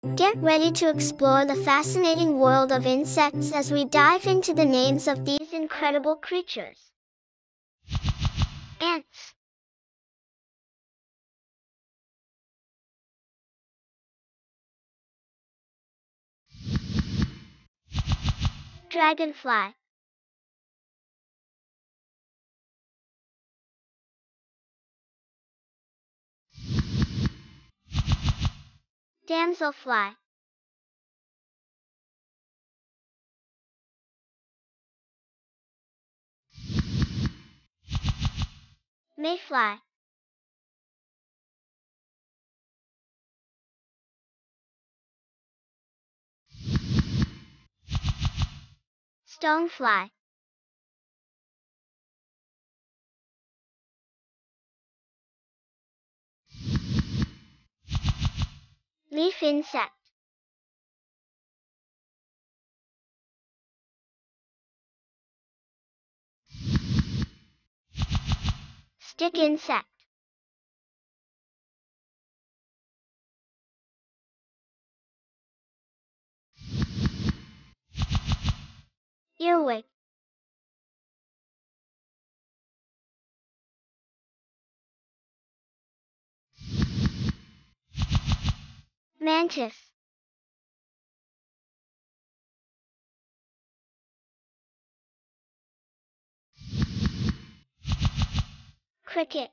Get ready to explore the fascinating world of insects as we dive into the names of these incredible creatures. Ants. Dragonfly. Damselfly. Mayfly. Stonefly. Leaf insect. Stick insect. Earwig. Mantis. Cricket.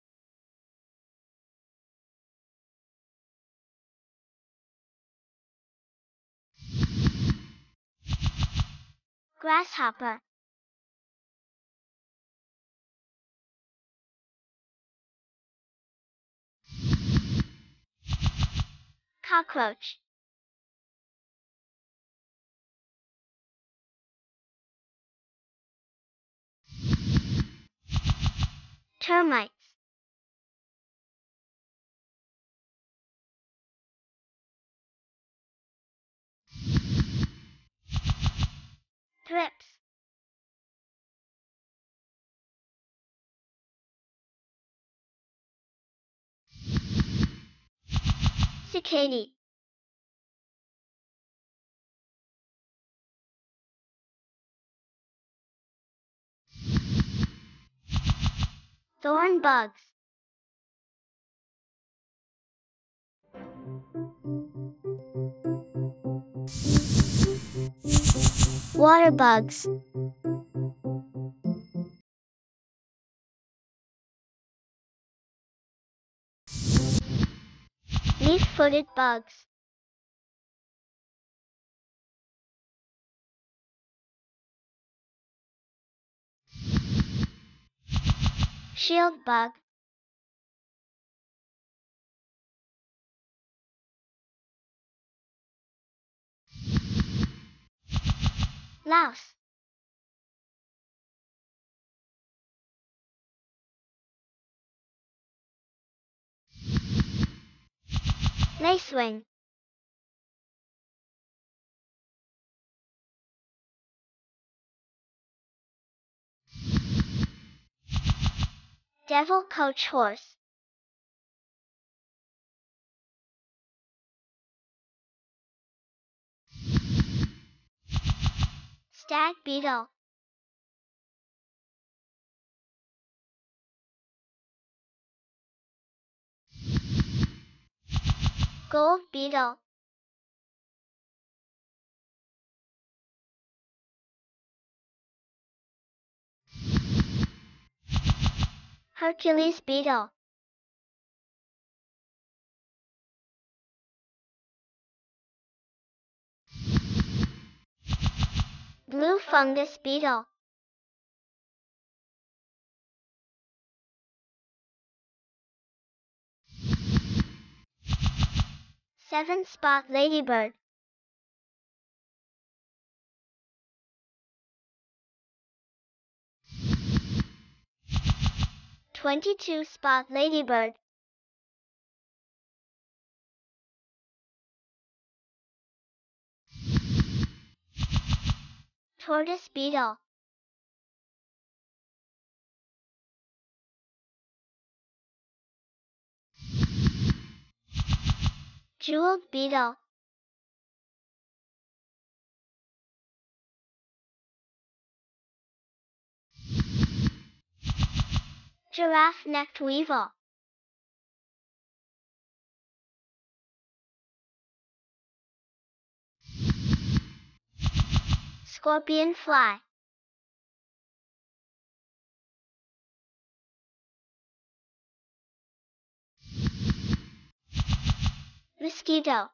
Grasshopper. Cockroach. Termites. Thrips. Cicadae. Thorn bugs. Waterbugs. Leaf-footed bugs. Shield bug. Louse. Lacewing. Devil coach horse. Stag beetle. Gold beetle. Hercules beetle. Blue fungus beetle. Seven-spot ladybird. 22-spot ladybird. Tortoise beetle. Jeweled beetle. Giraffe-necked Weevil. Scorpion fly. Mosquito.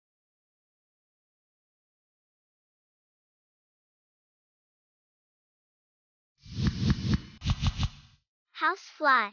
Housefly.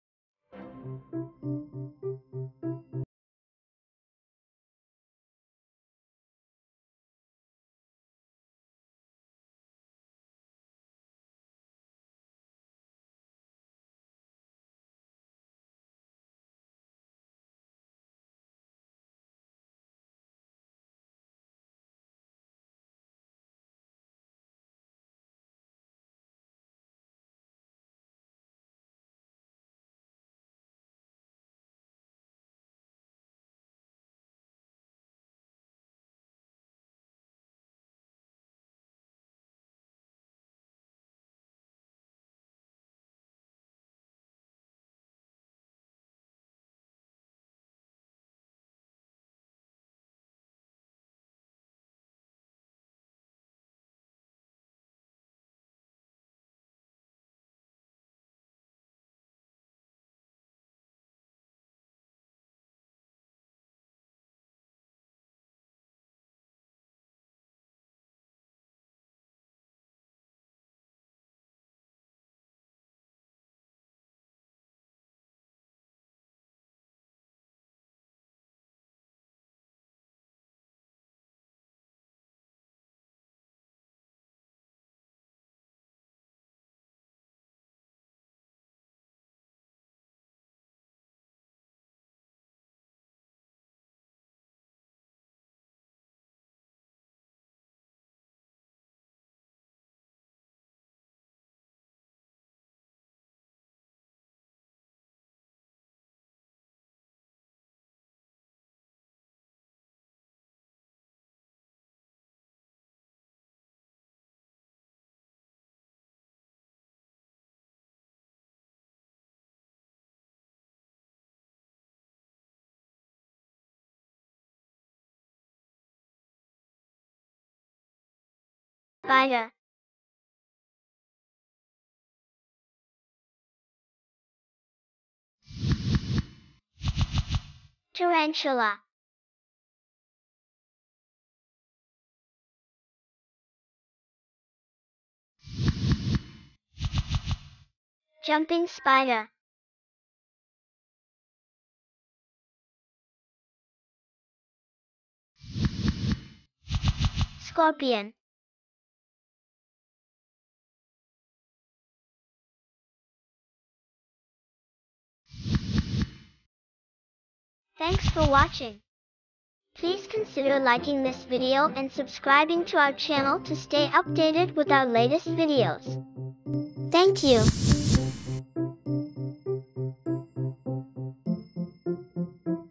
Spider. Tarantula. Jumping spider. Scorpion. Thanks for watching. Please consider liking this video and subscribing to our channel to stay updated with our latest videos. Thank you.